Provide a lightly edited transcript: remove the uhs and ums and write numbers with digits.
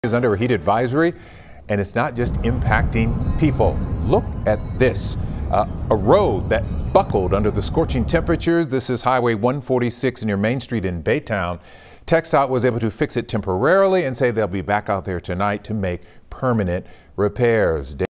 Is under a heat advisory, and it's not just impacting people. Look at this, a road that buckled under the scorching temperatures. This is Highway 146 near Main Street in Baytown. TxDOT was able to fix it temporarily and say they'll be back out there tonight to make permanent repairs.